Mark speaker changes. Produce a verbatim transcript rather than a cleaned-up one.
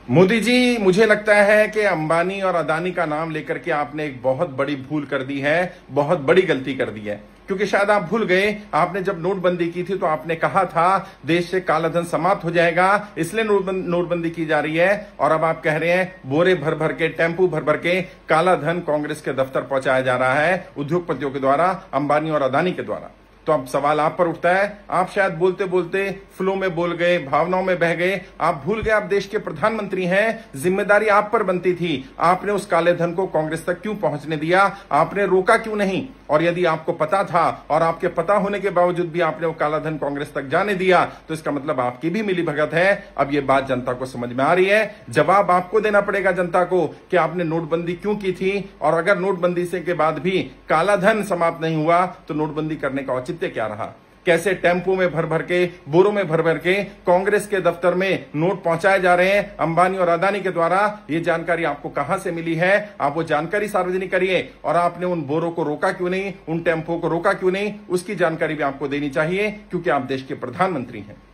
Speaker 1: मोदी जी, मुझे लगता है कि अंबानी और अदानी का नाम लेकर के आपने एक बहुत बड़ी भूल कर दी है, बहुत बड़ी गलती कर दी है। क्योंकि शायद आप भूल गए, आपने जब नोटबंदी की थी तो आपने कहा था देश से कालाधन समाप्त हो जाएगा, इसलिए नोटबंदी की जा रही है। और अब आप कह रहे हैं बोरे भर भर के, टेम्पू भर भर के कालाधन कांग्रेस के दफ्तर पहुंचाया जा रहा है उद्योगपतियों के द्वारा, अंबानी और अदानी के द्वारा। तो अब सवाल आप पर उठता है, आप शायद बोलते बोलते फ्लो में बोल गए, भावनाओं में बह गए, आप भूल गए आप देश के प्रधानमंत्री हैं, जिम्मेदारी आप पर बनती थी। आपने उस काले धन को कांग्रेस तक क्यों पहुंचने दिया, आपने रोका क्यों नहीं? और यदि आपको पता था और आपके पता होने के बावजूद भी आपने वो काला धन कांग्रेस तक जाने दिया, तो इसका मतलब आपकी भी मिलीभगत है। अब ये बात जनता को समझ में आ रही है। जवाब आपको देना पड़ेगा जनता को कि आपने नोटबंदी क्यों की थी, और अगर नोटबंदी से के बाद भी काला धन समाप्त नहीं हुआ तो नोटबंदी करने का औचित्य क्या रहा? कैसे टेम्पो में भर भर के, बोरों में भर भर के कांग्रेस के दफ्तर में नोट पहुंचाए जा रहे हैं अंबानी और अदानी के द्वारा? ये जानकारी आपको कहां से मिली है? आप वो जानकारी सार्वजनिक करिए। और आपने उन बोरों को रोका क्यों नहीं, उन टेम्पो को रोका क्यों नहीं, उसकी जानकारी भी आपको देनी चाहिए, क्योंकि आप देश के प्रधानमंत्री हैं।